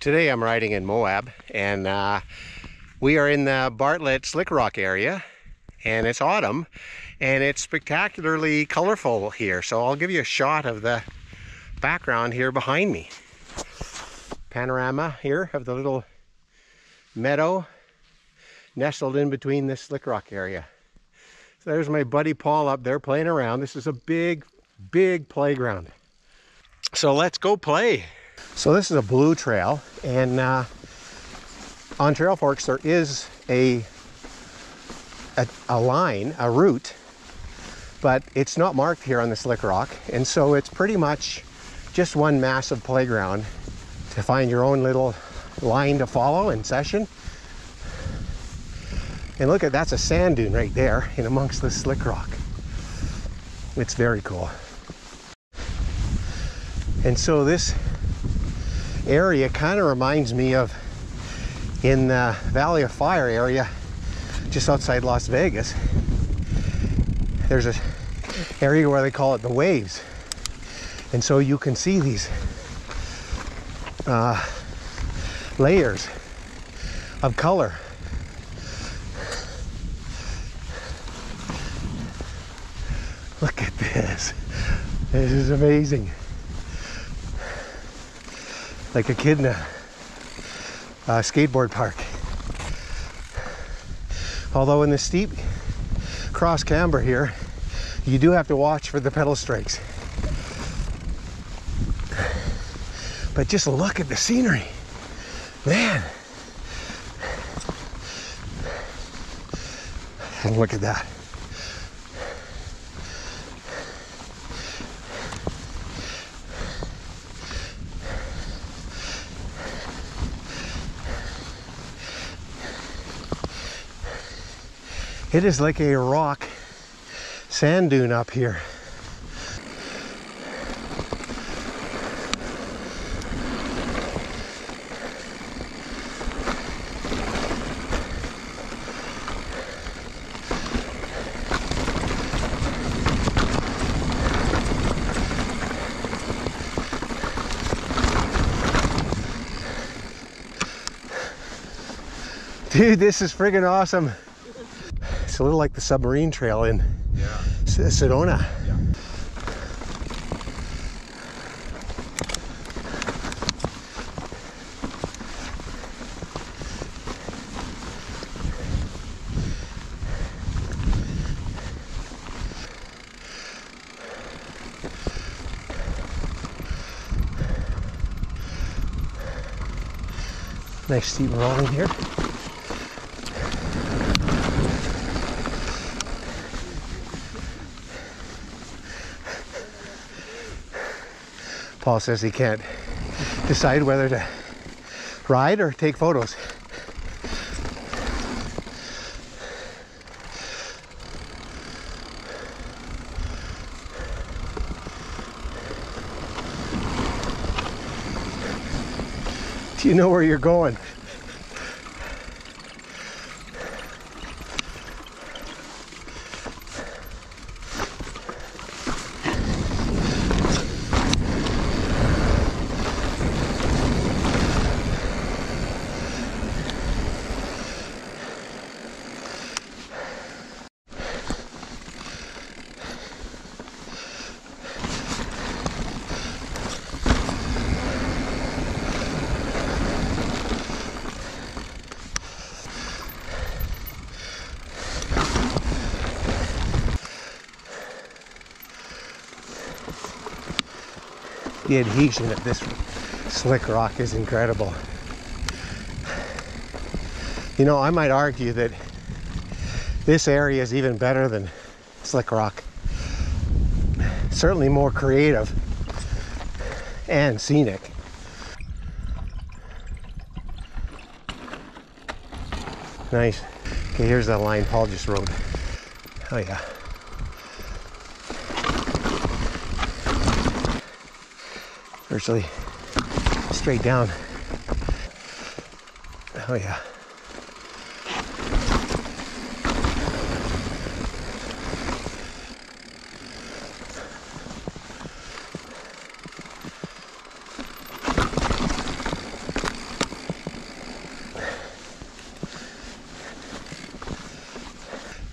Today I'm riding in Moab, and we are in the Bartlett Slick Rock area, and it's autumn and it's spectacularly colorful here. So I'll give you a shot of the background here behind me. Panorama here of the little meadow nestled in between this slick rock area. So there's my buddy Paul up there playing around. This is a big playground. So let's go play. So this is a blue trail, and on Trailforks there is a line, a route, but it's not marked here on the slick rock, and so it's pretty much just one massive playground to find your own little line to follow in session. And look at, that's a sand dune right there in amongst the slick rock. It's very cool. And so this area kind of reminds me of in the Valley of Fire area just outside Las Vegas. There's an area where they call it the waves, and so you can see these layers of color. Look at this. This is amazing. Like a kid in a skateboard park. Although in the steep cross camber here, you do have to watch for the pedal strikes. But just look at the scenery, man. And look at that. It is like a rock sand dune up here. Dude, this is friggin' awesome. It's a little like the submarine trail in Sedona. Yeah. Nice steep rolling here. Paul says he can't decide whether to ride or take photos. Do you know where you're going? The adhesion of this slick rock is incredible. You know, I might argue that this area is even better than slick rock. Certainly more creative and scenic. Nice. Okay, here's that line Paul just rode. Oh yeah. Virtually straight down. Oh yeah.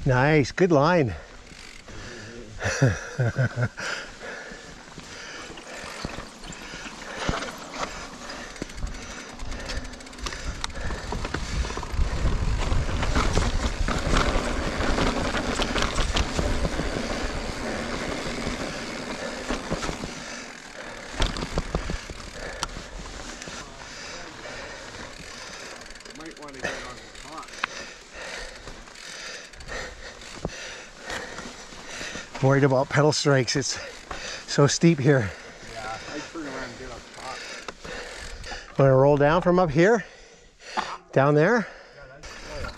Nice, good line. Might want to get on the top. Worried about pedal strikes. It's so steep here. Yeah, I'd turn around and get up top. Want to roll down from up here? Down there? Yeah, that's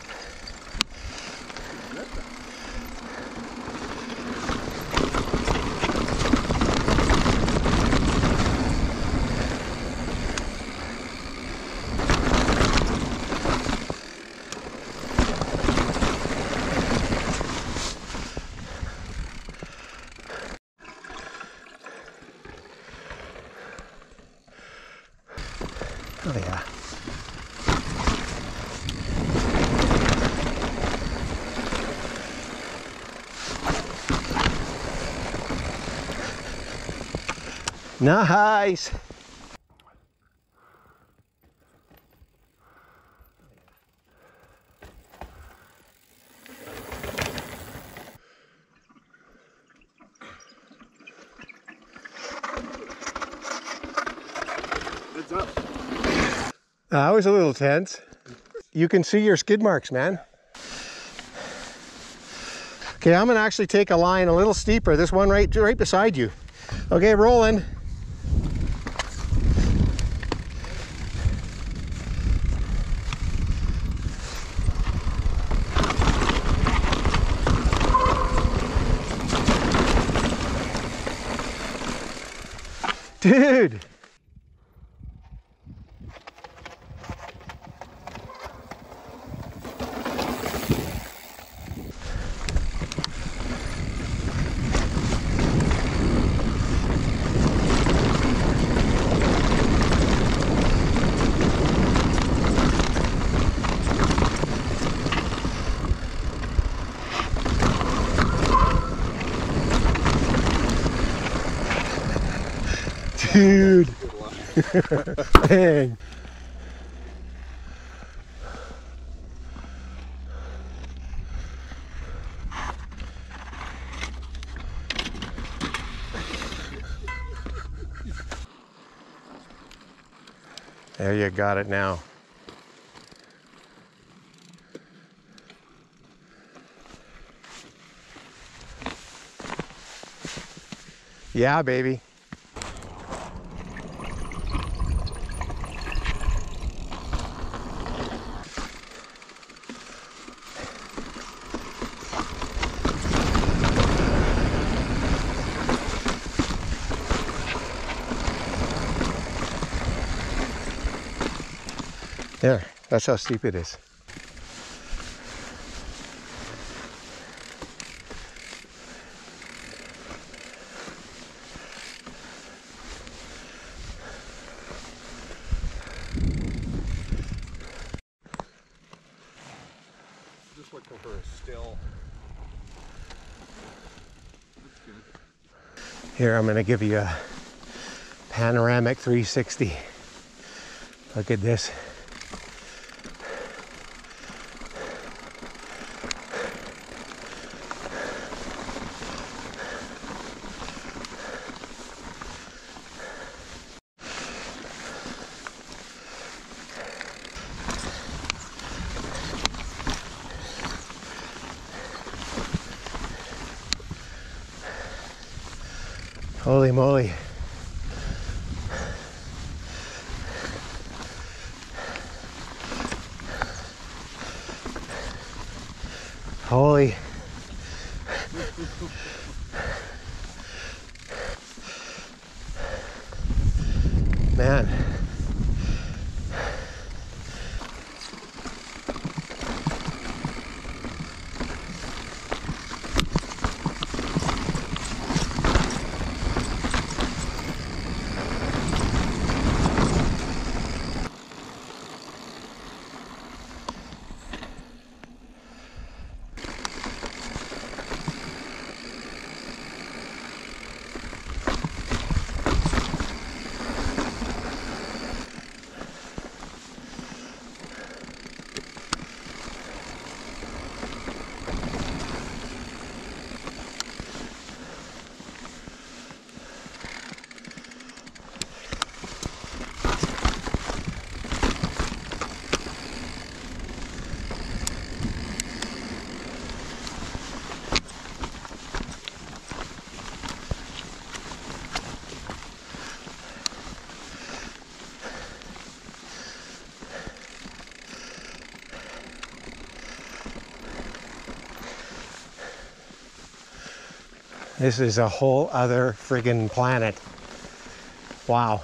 Oh yeah. Nice. What's up? That was a little tense. You can see your skid marks, man. Okay, I'm gonna actually take a line a little steeper. This one right beside you. Okay, rolling. Dude. Dude. Dang. There you got it now. Yeah, baby. There, that's how steep it is. Just looking for a still. That's good. Here, I'm gonna give you a panoramic 360. Look at this. Holy moly. Holy. Man. This is a whole other friggin' planet. Wow.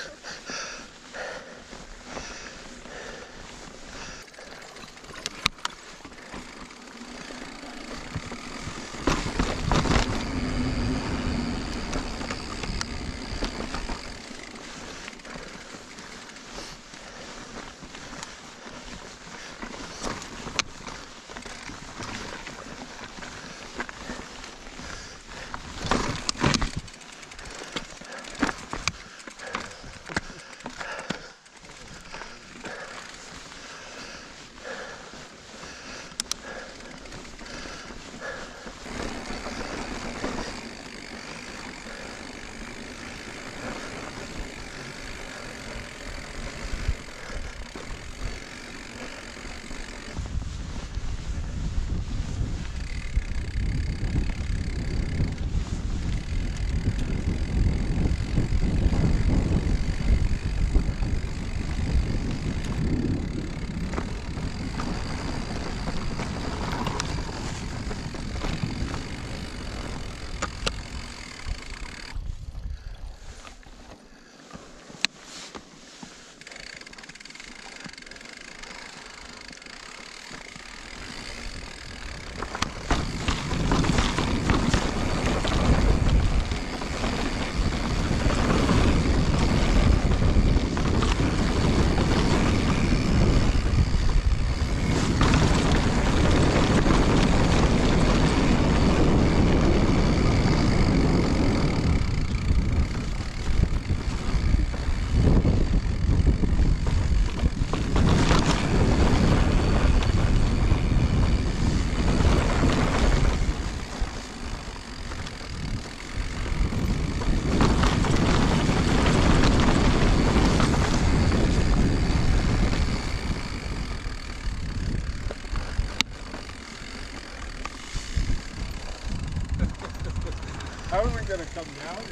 How am I going to come down?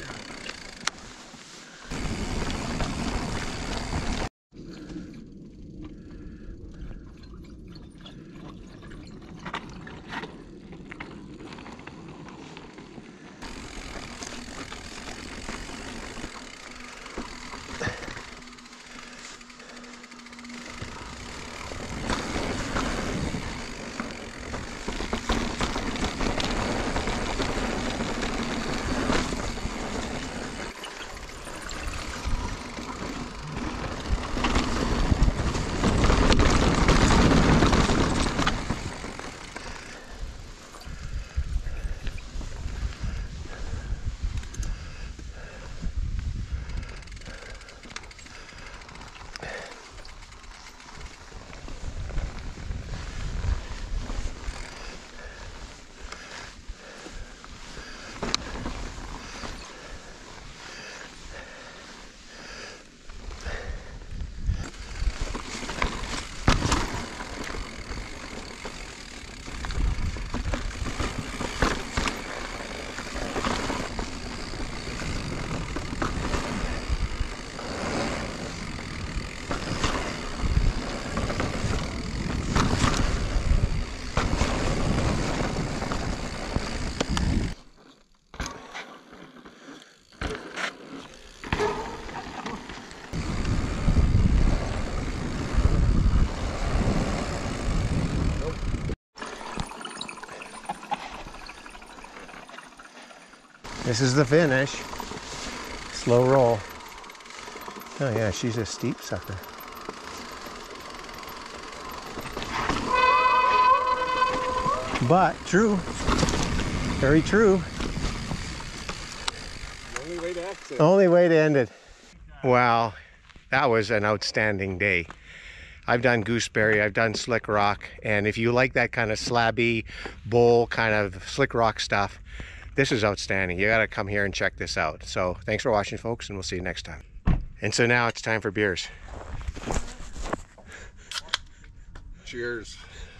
This is the finish. Slow roll. Oh yeah, she's a steep sucker. But true. Very true. The only way to exit. Only way to end it. Wow, that was an outstanding day. I've done gooseberry, I've done slick rock, and if you like that kind of slabby bowl kind of slick rock stuff, this is outstanding. You got to come here and check this out. So thanks for watching, folks, and we'll see you next time. And so now it's time for beers. Cheers.